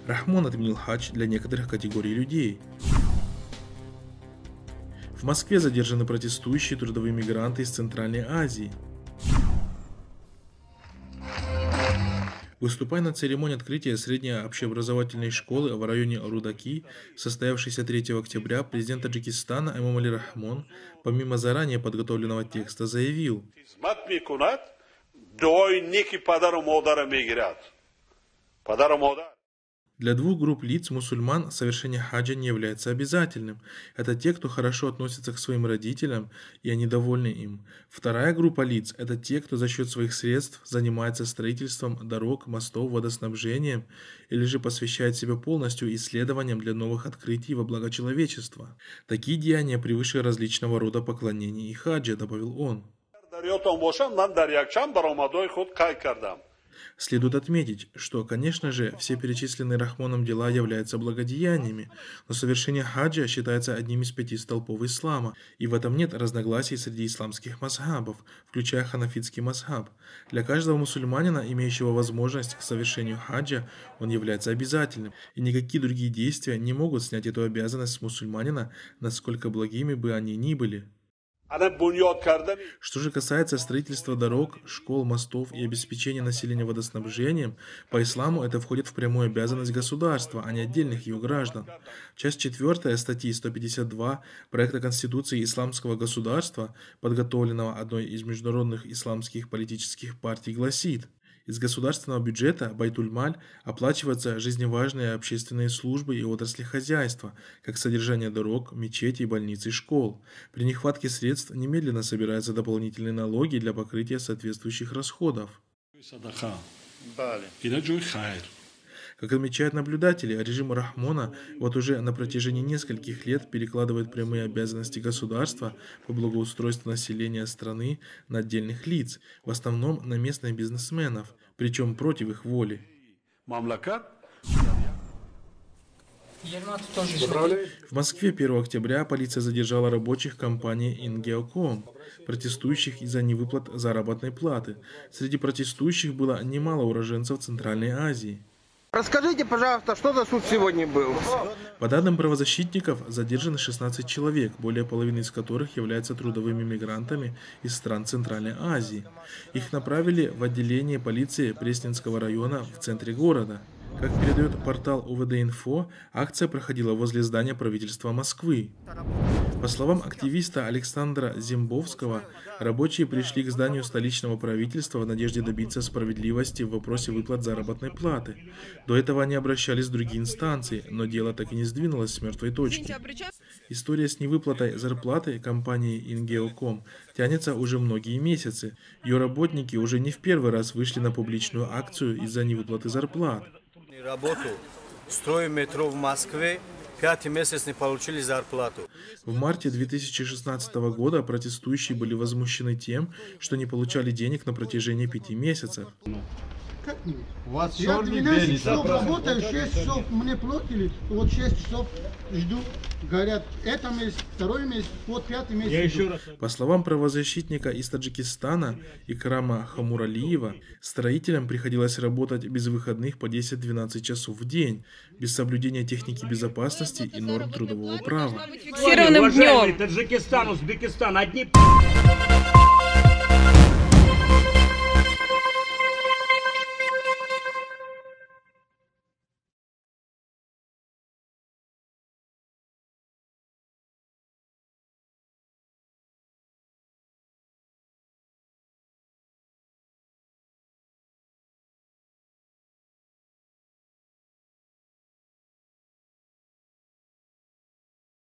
Рахмон отменил хадж для некоторых категорий людей. В Москве задержаны протестующие трудовые мигранты из Центральной Азии. Выступая на церемонии открытия средней общеобразовательной школы в районе Рудаки, состоявшейся 3 октября, президент Таджикистана Эмомали Рахмон, помимо заранее подготовленного текста, заявил: для двух групп лиц мусульман совершение хаджа не является обязательным. Это те, кто хорошо относится к своим родителям, и они довольны им. Вторая группа лиц – это те, кто за счет своих средств занимается строительством дорог, мостов, водоснабжением, или же посвящает себя полностью исследованиям для новых открытий во благо человечества. Такие деяния превыше различного рода поклонений и хаджа, добавил он. Следует отметить, что, конечно же, все перечисленные Рахмоном дела являются благодеяниями, но совершение хаджа считается одним из 5 столпов ислама, и в этом нет разногласий среди исламских мазхабов, включая ханафитский мазхаб. Для каждого мусульманина, имеющего возможность к совершению хаджа, он является обязательным, и никакие другие действия не могут снять эту обязанность с мусульманина, насколько благими бы они ни были. Что же касается строительства дорог, школ, мостов и обеспечения населения водоснабжением, по исламу это входит в прямую обязанность государства, а не отдельных ее граждан. Часть 4 статьи 152 проекта Конституции Исламского государства, подготовленного одной из международных исламских политических партий, гласит: из государственного бюджета Байтуль-Маль оплачиваются жизневажные общественные службы и отрасли хозяйства, как содержание дорог, мечетей, больниц и школ. При нехватке средств немедленно собираются дополнительные налоги для покрытия соответствующих расходов. Как отмечают наблюдатели, режим Рахмона вот уже на протяжении нескольких лет перекладывает прямые обязанности государства по благоустройству населения страны на отдельных лиц, в основном на местных бизнесменов, причем против их воли. В Москве 1 октября полиция задержала рабочих компании Ингеоком, протестующих из-за невыплат заработной платы. Среди протестующих было немало уроженцев Центральной Азии. Расскажите, пожалуйста, что за суд сегодня был? По данным правозащитников, задержаны 16 человек, более половины из которых являются трудовыми мигрантами из стран Центральной Азии. Их направили в отделение полиции Пресненского района в центре города. Как передает портал УВД-Инфо, акция проходила возле здания правительства Москвы. По словам активиста Александра Зимбовского, рабочие пришли к зданию столичного правительства в надежде добиться справедливости в вопросе выплат заработной платы. До этого они обращались в другие инстанции, но дело так и не сдвинулось с мертвой точки. История с невыплатой зарплаты компании Ингеоком тянется уже многие месяцы. Ее работники уже не в первый раз вышли на публичную акцию из-за невыплаты зарплат. Работу. Строим метро в Москве. 5 месяцев не получили зарплату. В марте 2016 года протестующие были возмущены тем, что не получали денег на протяжении 5 месяцев. Как нет? Я 12 часов работаю, 6 часов мне платили, вот 6 часов жду. Говорят, это месяц, второй месяц, вот 5 месяц. По словам правозащитника из Таджикистана Икрама Хамуралиева, строителям приходилось работать без выходных по 10-12 часов в день, без соблюдения техники безопасности и норм трудового права. Уважаемый Таджикистан, Узбекистан, одни